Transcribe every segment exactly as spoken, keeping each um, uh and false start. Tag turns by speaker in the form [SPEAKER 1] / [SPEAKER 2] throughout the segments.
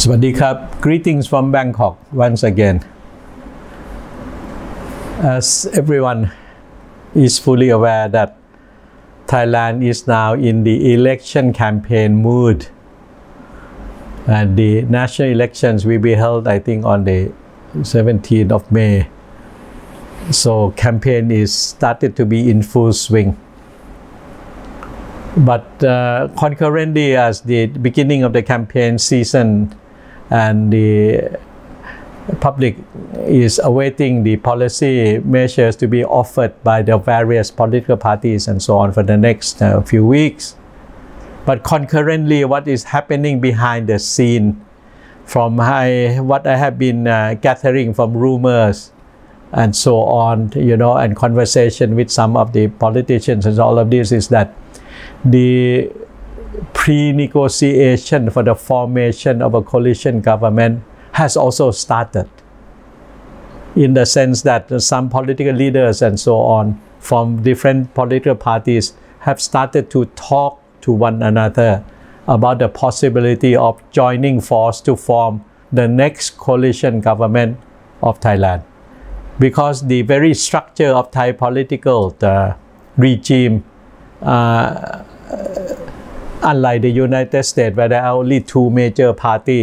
[SPEAKER 1] Sawasdee krab. Greetings from Bangkok once again. As everyone is fully aware that Thailand is now in the election campaign mood, and the national elections will be held, I think, on the seventeenth of May. So campaign is started to be in full swing. But uh, concurrently, as the beginning of the campaign season and the public is awaiting the policy measures to be offered by the various political parties and so on for the next uh, few weeks. But concurrently, what is happening behind the scene from I, what I have been uh, gathering from rumors and so on, you know, and conversation with some of the politicians and all of this is that the pre-negotiation for the formation of a coalition government has also started, in the sense that some political leaders and so on from different political parties have started to talk to one another about the possibility of joining force to form the next coalition government of Thailand. Because the very structure of Thai political the regime, uh, unlike the United States, where there are only two major party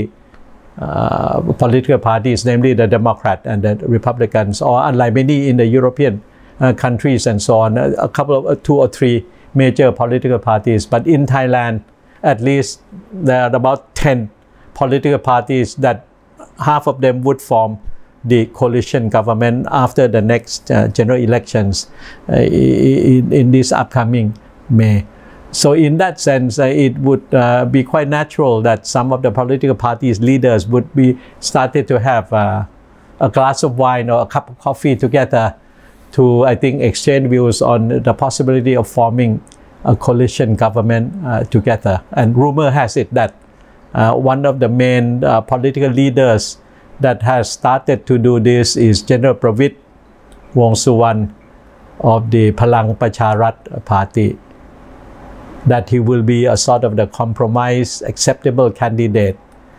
[SPEAKER 1] uh, political parties, namely the Democrat and the Republicans, or unlike many in the European uh, countries and so on, a, a couple of uh, two or three major political parties. But in Thailand, at least there are about ten political parties that half of them would form the coalition government after the next uh, general elections uh, in, in this upcoming May. So in that sense, uh, it would uh, be quite natural that some of the political parties' leaders would be started to have uh, a glass of wine or a cup of coffee together to, I think, exchange views on the possibility of forming a coalition government uh, together. And rumor has it that uh, one of the main uh, political leaders that has started to do this is General Pravit Wongsuwan of the Palang Pracharat Party, that he will be a sort of the compromise, acceptable candidate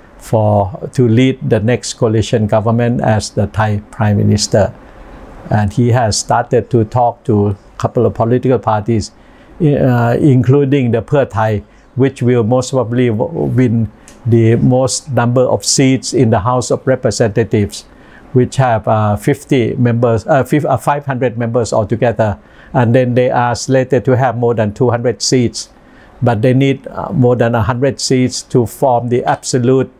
[SPEAKER 1] for to lead the next coalition government as the Thai Prime Minister. And he has started to talk to a couple of political parties, uh, including the Pheu Thai, which will most probably win the most number of seats in the House of Representatives, which have uh, fifty members, uh, five hundred members altogether. And then they are slated to have more than two hundred seats, but they need uh, more than one hundred seats to form the absolute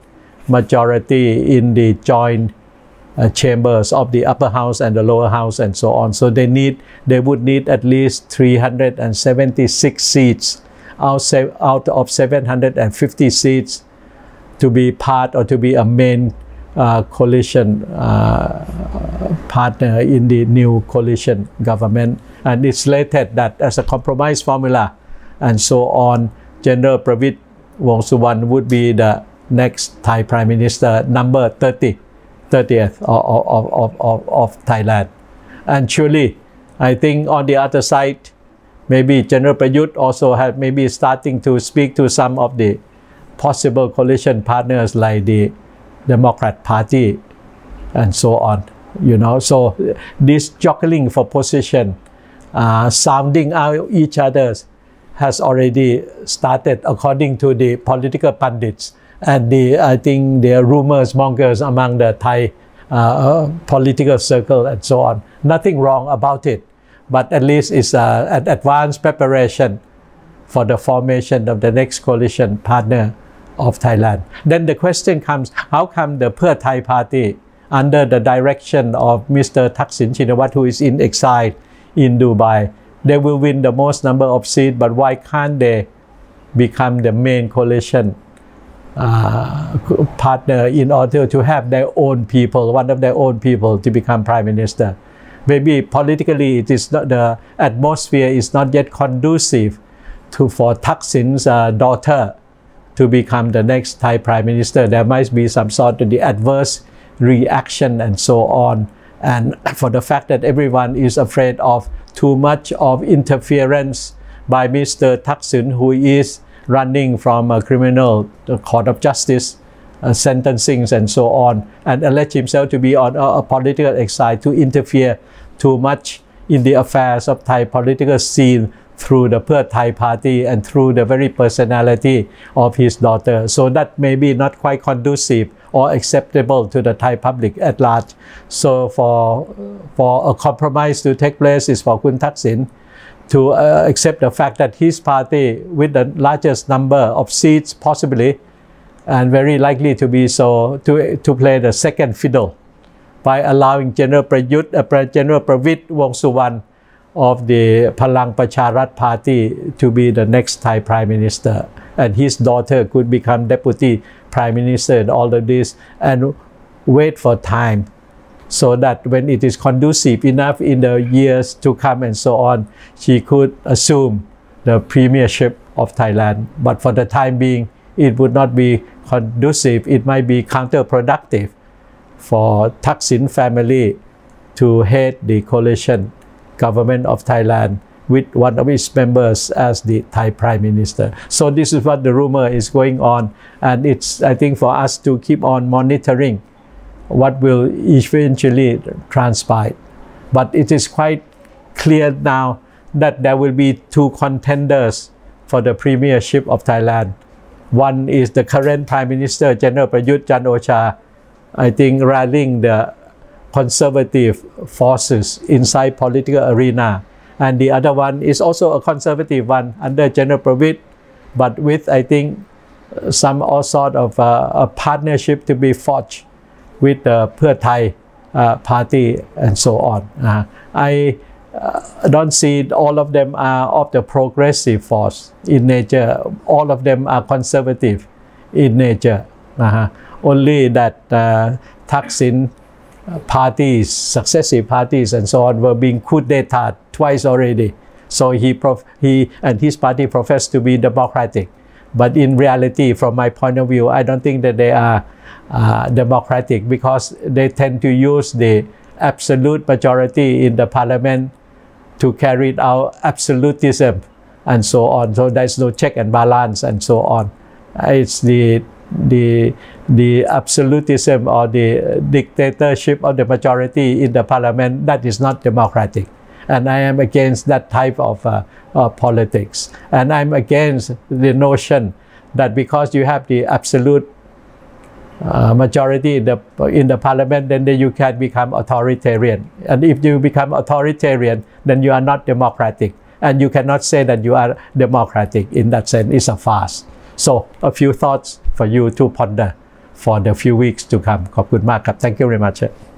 [SPEAKER 1] majority in the joint uh, chambers of the upper house and the lower house and so on. So they need, they would need at least three hundred seventy-six seats out, out of seven hundred fifty seats to be part or to be a main uh, coalition uh, partner in the new coalition government. And it's slated that as a compromise formula and so on, General Pravit Wongsuwan would be the next Thai Prime Minister, number thirty, thirtieth of, of, of, of, of Thailand. And surely, I think on the other side, maybe General Prayut also have maybe starting to speak to some of the possible coalition partners like the Democrat Party and so on, you know. So this juggling for position, Uh, sounding out each other has already started, according to the political pundits and the, I think, the rumors mongers among the Thai uh, political circle and so on. Nothing wrong about it, but at least it's uh, an advanced preparation for the formation of the next coalition partner of Thailand. Then the question comes, how come the Pheu Thai party, under the direction of Mister Thaksin Shinawatra, who is in exile in Dubai, they will win the most number of seats, but why can't they become the main coalition uh, partner in order to have their own people, one of their own people to become Prime Minister? Maybe politically it is not, the atmosphere is not yet conducive to for Thaksin's uh, daughter to become the next Thai Prime Minister. There might be some sort of the adverse reaction and so on. And for the fact that everyone is afraid of too much of interference by Mister Thaksin, who is running from a criminal court of justice uh, sentencings and so on, and alleged himself to be on a, a political exile, to interfere too much in the affairs of Thai political scene through the Pheu Thai party and through the very personality of his daughter. So that may be not quite conducive or acceptable to the Thai public at large. So for, for a compromise to take place is for Kun Thaksin to uh, accept the fact that his party, with the largest number of seats possibly, and very likely to be so, to, to play the second fiddle by allowing General Prayut, uh, General Pravit Wongsuwan of the Palang Pracharat party to be the next Thai Prime Minister, and his daughter could become Deputy Prime Minister and all of this, and wait for time so that when it is conducive enough in the years to come and so on, she could assume the premiership of Thailand. But for the time being, it would not be conducive. It might be counterproductive for Thaksin family to head the coalition government of Thailand with one of its members as the Thai Prime Minister. So this is what the rumor is going on, and it's, I think, for us to keep on monitoring what will eventually transpire. But it is quite clear now that there will be two contenders for the premiership of Thailand. One is the current Prime Minister, General Prayut Chan-o-cha, I think rallying the conservative forces inside political arena, and the other one is also a conservative one under General Pravit, but with, I think, some all sort of uh, a partnership to be forged with the Pheu Thai uh, party and so on. Uh, I uh, don't see all of them are of the progressive force in nature. All of them are conservative in nature. Uh, only that uh, Thaksin parties, successive parties and so on were being coup d'etat twice already. So he, prof he and his party profess to be democratic. But in reality, from my point of view, I don't think that they are uh, democratic, because they tend to use the absolute majority in the parliament to carry out absolutism and so on. So there's no check and balance and so on. It's the the the absolutism or the dictatorship of the majority in the parliament that is not democratic, and I am against that type of uh, uh, politics. And I'm against the notion that because you have the absolute uh, majority in the in the parliament, then you can become authoritarian, and if you become authoritarian, then you are not democratic, and you cannot say that you are democratic. In that sense, it's a farce. So a few thoughts for you to ponder for the few weeks to come. ขอบคุณมากครับ Thank you very much.